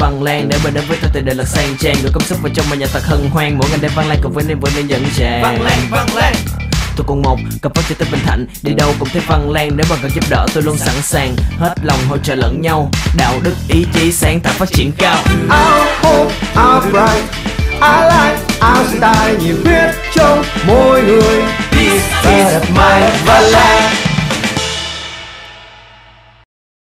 Văn Lang để bên đến với tôi thì đời là sang trang, gửi công sức vào trong mà nhà thật hân hoan, mỗi ngày đêm Văn Lang cùng với niềm vui nên dẫn tràn. Văn Lang tôi cùng một cặp phát cho tới Bình Thạnh, đi đâu cũng thấy Văn Lang, nếu mà cần giúp đỡ tôi luôn sẵn sàng, hết lòng hỗ trợ lẫn nhau, đạo đức ý chí sáng tạo phát triển cao. Our hope, our pride, our life, our style, nhiệt huyết trong mỗi người. Peace, peace, my Văn Lang.